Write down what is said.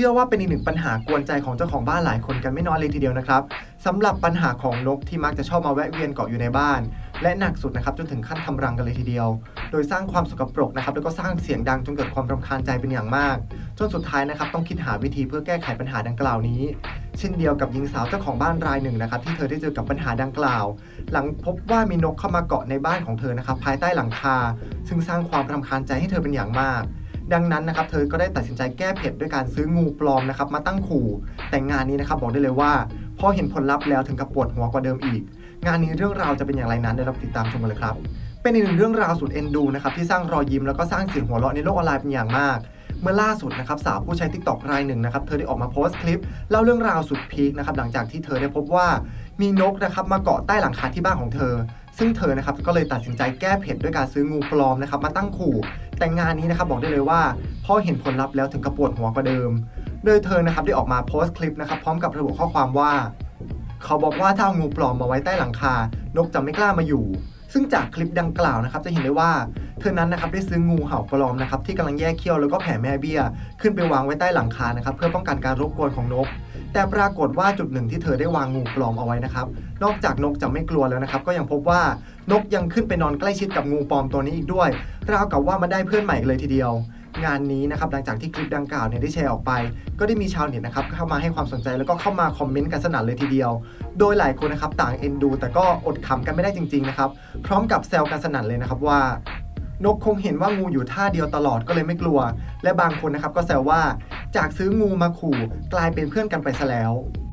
ชื่อว่าเป็นอีกหนึ่งปัญหากวนใจของเจ้าของบ้านหลายคนกันไม่น้อยเลยทีเดียวนะครับสำหรับปัญหาของนกที่มักจะชอบมาแวะเวียนเกาะอยู่ในบ้านและหนักสุดนะครับจนถึงขั้นทำรังกันเลยทีเดียวโดยสร้างความสกปรกนะครับแล้วก็สร้างเสียงดังจนเกิดความรำคาญใจเป็นอย่างมากจนสุดท้ายนะครับต้องคิดหาวิธีเพื่อแก้ไขปัญหาดังกล่าวนี้เช่นเดียวกับหญิงสาวเจ้าของบ้านรายหนึ่งนะครับที่เธอได้เจอกับปัญหาดังกล่าวหลังพบว่ามีนกเข้ามาเกาะในบ้านของเธอนะครับภายใต้หลังคาซึ่งสร้างความรำคาญใจให้เธอเป็นอย่างมากดังนั้นนะครับเธอก็ได้ตัดสินใจแก้เผ็ดด้วยการซื้องูปลอมนะครับมาตั้งขู่แต่งานนี้นะครับบอกได้เลยว่าพอเห็นผลลัพธ์แล้วถึงกับปวดหัวกว่าเดิมอีกงานนี้เรื่องราวจะเป็นอย่างไรนั้นเดี๋ยวเราติดตามชมกันเลยครับเป็นอีกหนึ่งเรื่องราวสุดเอ็นดูนะครับที่สร้างรอยยิ้มแล้วก็สร้างเสียงหัวเราะในโลกออนไลน์เป็นอย่างมากเมื่อล่าสุดนะครับสาวผู้ใช้ TikTok รายหนึ่งนะครับเธอได้ออกมาโพสต์คลิปเล่าเรื่องราวสุดพีคนะครับหลังจากที่เธอได้พบว่ามีนกนะครับมาเกาะใต้หลังคาที่บ้านของเธอซึ่งเธอนะครับก็เลยตัดสินใจแก้เผ็ดด้วยการซื้องูปลอมนะครับมาตั้งขู่แต่งานนี้นะครับบอกได้เลยว่าพอเห็นผลลัพธ์แล้วถึงกับปวดหัวกว่าเดิมโดยเธอนะครับได้ออกมาโพสต์คลิปนะครับพร้อมกับระบุข้อความว่าเขาบอกว่าถ้าเอางูปลอมมาไว้ใต้หลังคานกจะไม่กล้ามาอยู่ซึ่งจากคลิปดังกล่าวนะครับจะเห็นได้ว่าเธอนั้นนะครับได้ซื้องูเห่าปลอมนะครับที่กำลังแยกเขี้ยวแล้วก็แผ่แม่เบี้ยขึ้นไปวางไว้ใต้หลังคานะครับเพื่อป้องกันการรบกวนของนกแต่ปรากฏว่าจุดหนึ่งที่เธอได้วางงูปลอมเอาไว้นะครับนอกจากนกจะไม่กลัวแล้วนะครับก็ยังพบว่านกยังขึ้นไปนอนใกล้ชิดกับงูปลอมตัวนี้อีกด้วยราวกับว่ามาได้เพื่อนใหม่เลยทีเดียวงานนี้นะครับหลังจากที่คลิปดังกล่าวเนี่ยได้แชร์ออกไปก็ได้มีชาวเน็ตนะครับเข้ามาให้ความสนใจแล้วก็เข้ามาคอมเมนต์กันสนั่นเลยทีเดียวโดยหลายคนนะครับต่างเอ็นดูแต่ก็อดขำกันไม่ได้จริงๆนะครับพร้อมกับแซวกันสนั่นเลยนะครับว่านกคงเห็นว่างูอยู่ท่าเดียวตลอดก็เลยไม่กลัวและบางคนนะครับก็แซวว่าจากซื้องูมาขู่กลายเป็นเพื่อนกันไปซะแล้ว